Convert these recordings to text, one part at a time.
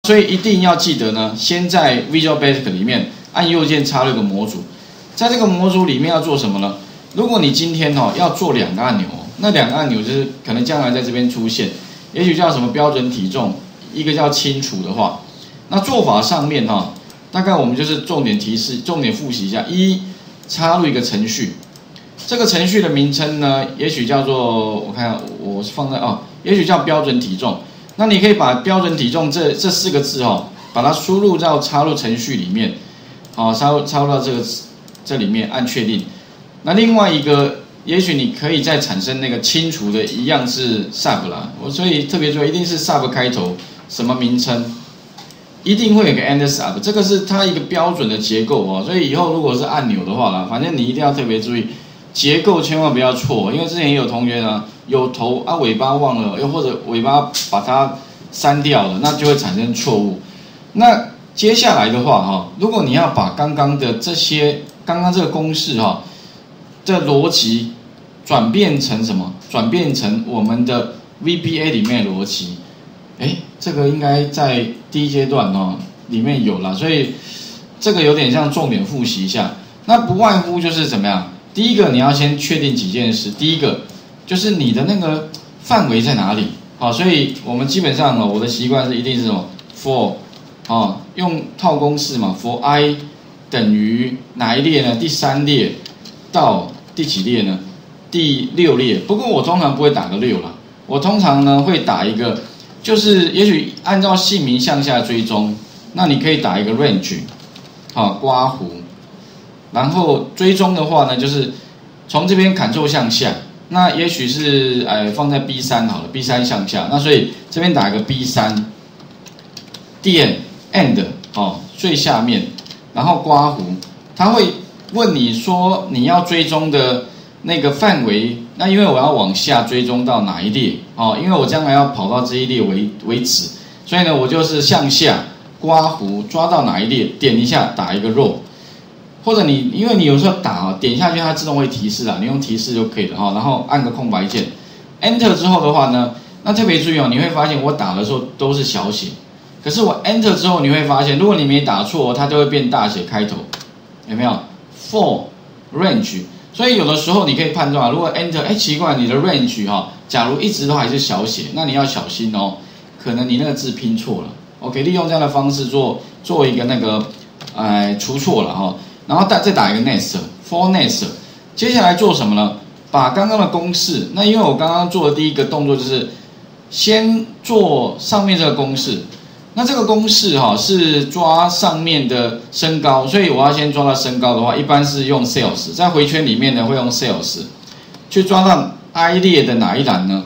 所以一定要记得呢，先在 Visual Basic 里面按右键插入一个模组，在这个模组里面要做什么呢？如果你今天要做2个按钮，那2个按钮就是可能将来在这边出现，也许叫什么标准体重，一个叫清除的话，那做法上面大概我们就是重点提示、重点复习一下：一，插入一个程序，这个程序的名称呢，也许叫做我看我是放在也许叫标准体重。那你可以把标准体重这4个字把它输入到插入程序里面，插入到这里面，按确定。那另外一个，也许你可以再产生那个清除的，一样是 sub 啦，所以特别注意，一定是 sub 开头，什么名称，一定会有个 end sub， 这个是它一个标准的结构所以以后如果是按钮的话啦，反正你一定要特别注意结构，千万不要错，因为之前也有同学呢有头尾巴忘了，又或者尾巴把它删掉了，那就会产生错误。那接下来的话如果你要把刚刚的这个公式的逻辑转变成什么？转变成我们的 VBA 里面的逻辑，这个应该在第一阶段里面有了，所以这个有点像重点复习一下。那不外乎就是怎么样？第一个你要先确定几件事，第一个就是你的那个范围在哪里。所以我们基本上我的习惯是一定是什么 for 用套公式嘛 ，for i 等于哪一列呢？第3列到第几列呢？第6列。不过我通常不会打个6啦，我通常呢会打一个，就是也许按照姓名向下追踪，那你可以打一个 range， 刮弧，然后追踪的话呢，就是从这边Ctrl向下。那也许是放在 B3 好了 ，B3 向下。那所以这边打一个 B3， 点 end 最下面，然后刮弧，它会问你说你要追踪的那个范围。那因为我要往下追踪到哪一列因为我将来要跑到这一列为止，所以呢我就是向下刮弧抓到哪一列，点一下打一个 row。或者因为你有时候打点下去，它自动会提示啦，你用提示就可以了然后按个空白键 ，Enter 之后的话呢，那特别注意你会发现我打的时候都是小写，可是我 Enter 之后你会发现，如果你没打错，它就会变大写开头，有没有 ？For range， 所以有的时候你可以判断如果 Enter， 奇怪，你的 range 假如一直都还是小写，那你要小心可能你那个字拼错了。OK， 利用这样的方式做一个那个除错了然后再打一个 nest，for nest， 接下来做什么呢？把刚刚的公式，那因为我刚刚做的第一个动作就是先做上面这个公式，那这个公式是抓上面的身高，所以我要先抓到身高的话，一般是用 sales， 在回圈里面呢会用 sales 去抓到 I 列的哪一栏呢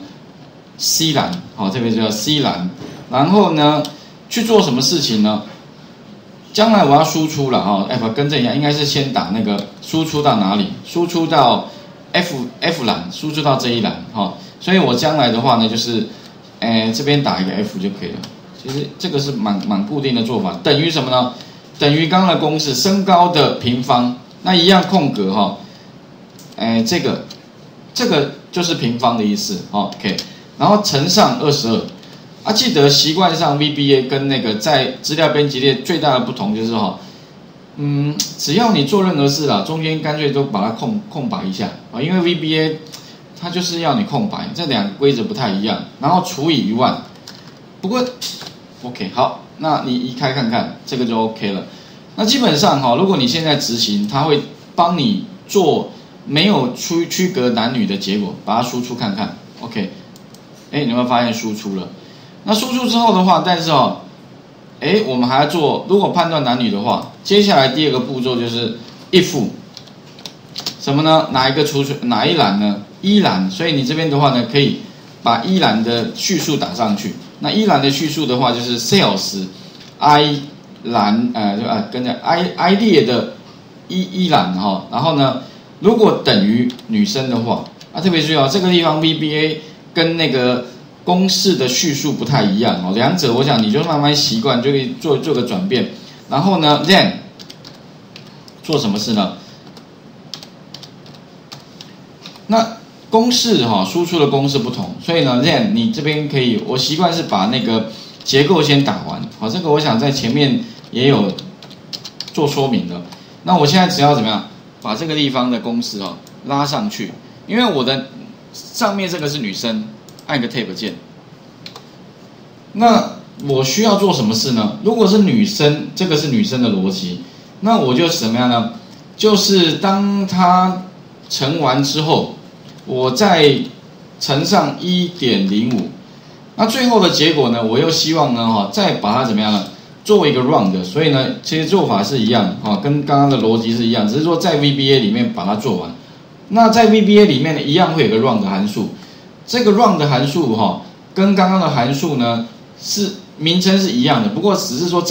？C 栏，特别叫 C 栏，然后呢去做什么事情呢？将来我要输出了更正一下，应该是先打那个输出到哪里？输出到 F 栏，输出到这一栏所以我将来的话呢，就是这边打一个 F 就可以了。其实这个是蛮固定的做法，等于什么呢？等于刚刚的公式身高的平方，那一样空格这个就是平方的意思OK， 然后乘上22。记得习惯上 VBA 跟那个在资料编辑列最大的不同就是只要你做任何事啦，中间干脆都把它空白一下因为 VBA 它就是要你空白，这两个规则不太一样，然后除以1万。不过 OK 好，那你移开看看，这个就 OK 了。那基本上如果你现在执行，它会帮你做没有区隔男女的结果，把它输出看看 OK。你有没有发现输出了？那输出之后的话，但是我们还要做，如果判断男女的话，接下来第2个步骤就是 if 什么呢？哪一栏呢？一栏，所以你这边的话呢，可以把一栏的叙述打上去。那一栏的叙述的话，就是 sales I 栏跟着 I 列的一栏然后呢，如果等于女生的话，特别注意这个地方 VBA 跟那个公式的叙述不太一样两者我想你就慢慢习惯，就可以做个转变。然后呢 then 做什么事呢？那公式输出的公式不同，所以呢 then 你这边可以，我习惯是把那个结构先打完。好，这个我想在前面也有做说明的。那我现在只要怎么样，把这个地方的公式哦拉上去，因为我的上面这个是女生，按个 Tab 键。那我需要做什么事呢？如果是女生，这个是女生的逻辑，那我就怎么样呢？就是当它乘完之后，我再乘上 1.05， 那最后的结果呢，我又希望呢再把它怎么样呢？做一个 round， 所以呢，其实做法是一样跟刚刚的逻辑是一样，只是说在 VBA 里面把它做完。那在 VBA 里面呢，一样会有个 round 函数，这个 round 函数跟刚刚的函数呢是名称是一样的，不过只是说